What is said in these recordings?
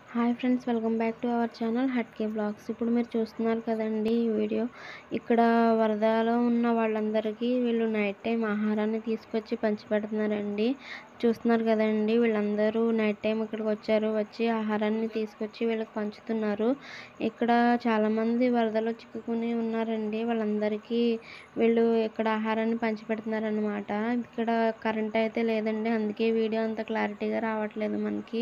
Hi friends, welcome back to our channel Hatke blogs. ఇప్పుడు మీరు చూస్తున్నారు కదండి ఈ వీడియో. ఇక్కడ వరదలో ఉన్న వాళ్ళందరికీ వీళ్ళు నైట్ టైం ఆహారాన్ని తీసుకొచ్చి పంచిపెడుతున్నారండి. చూస్తున్నారు కదండి, వీళ్ళందరూ నైట్ టైం ఇక్కడికి వచ్చి ఆహారాన్ని తీసుకొచ్చి వీళ్ళకి పంచుతున్నారు. ఇక్కడ చాలామంది వరదలో చిక్కుకుని ఉన్నారండి. వాళ్ళందరికీ వీళ్ళు ఇక్కడ ఆహారాన్ని పంచిపెడుతున్నారనమాట. ఇక్కడ కరెంట్ అయితే లేదండి, అందుకే వీడియో అంత క్లారిటీగా రావట్లేదు మనకి.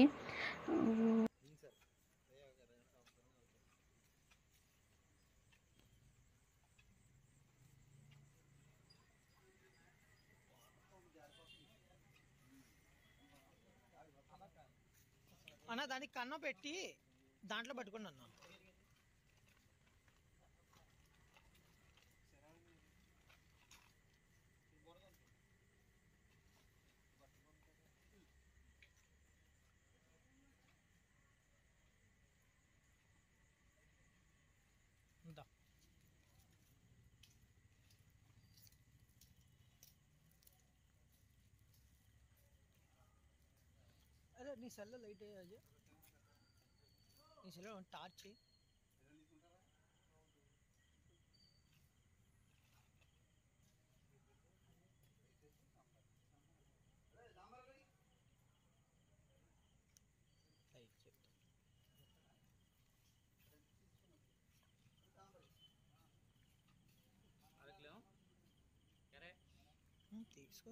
అన్న దానికి కన్నం పెట్టి దాంట్లో పట్టుకోండి అన్న. అరే నీ సెల్లో లైట్ అయ్యా, నీ సెల్లో టార్చ్ తీసుకో.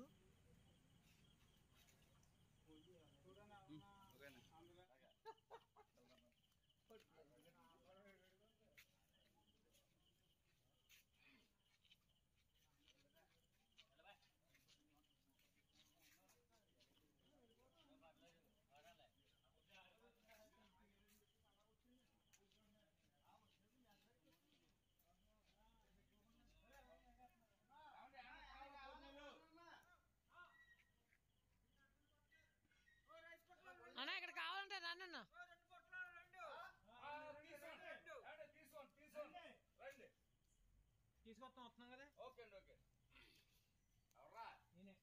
అన్న ఇక్కడ కావాలంటే రానన్న తీసుకొస్తాం, వస్తున్నాం కదా. ఓకే అండి, ఓకే. నేనే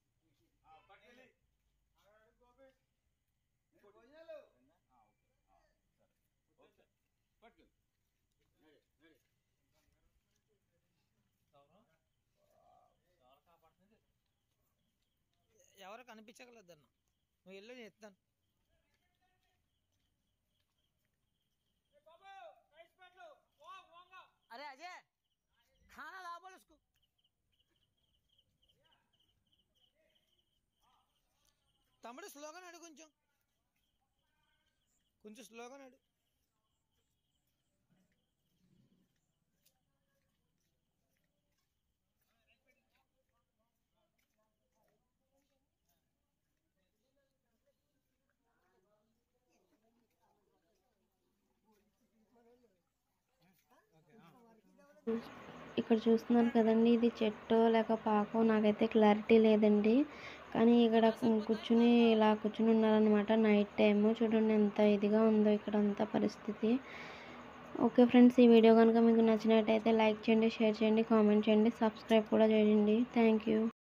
ఎవరు కనిపించగలదన్న, నువ్వు వెళ్ళి నేను ఎత్తాను. अरे अजय खाना ला बोल उसको. తమ్ముడు స్లోగా నడు, కొంచెం స్లోగా నడు. ఇక్కడ చూస్తున్నారు కదండి, ఇది చెట్టో లేక పాకో నాకైతే క్లారిటీ లేదండి. కానీ ఇక్కడ ఇలా కూర్చుని ఉన్నారనమాట నైట్ టైము. చూడండి ఎంత ఇదిగా ఉందో ఇక్కడ అంతా పరిస్థితి. ఓకే ఫ్రెండ్స్, ఈ వీడియో కనుక మీకు నచ్చినట్టయితే లైక్ చేయండి, షేర్ చేయండి, కామెంట్ చేయండి, సబ్స్క్రైబ్ కూడా చేయండి. Thank you.